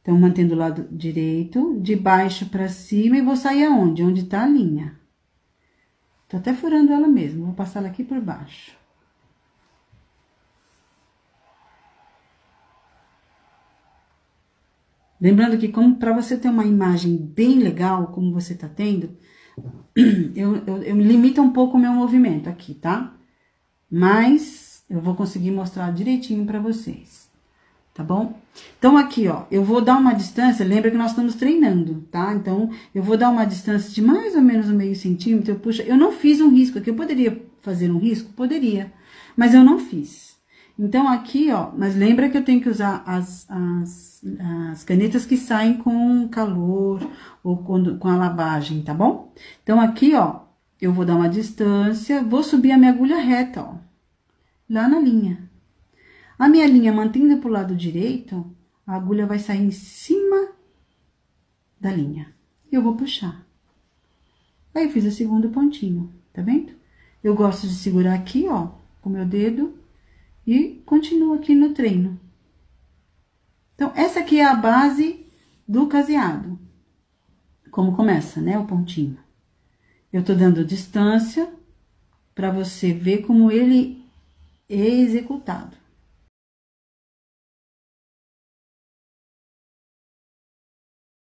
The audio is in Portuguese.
Então, mantendo o lado direito, de baixo pra cima, e vou sair aonde? Onde tá a linha. Tô até furando ela mesmo, vou passar ela aqui por baixo. Lembrando que, como para você ter uma imagem bem legal, como você tá tendo, eu limito um pouco o meu movimento aqui, tá? Mas eu vou conseguir mostrar direitinho pra vocês, tá bom? Então, aqui, ó, eu vou dar uma distância, lembra que nós estamos treinando, tá? Então, eu vou dar uma distância de mais ou menos 0,5 centímetro, eu não fiz um risco aqui, eu poderia fazer um risco? Poderia, mas eu não fiz. Então, aqui, ó, mas lembra que eu tenho que usar as canetas que saem com calor ou com a lavagem, tá bom? Então, aqui, ó, eu vou dar uma distância, vou subir a minha agulha reta, ó, lá na linha. A minha linha mantendo pro lado direito, a agulha vai sair em cima da linha. Eu vou puxar. Aí, eu fiz o segundo pontinho, tá vendo? Eu gosto de segurar aqui, ó, com o meu dedo e continuo aqui no treino. Então, essa aqui é a base do caseado. Como começa, né, o pontinho. Eu tô dando distância pra você ver como ele é executado.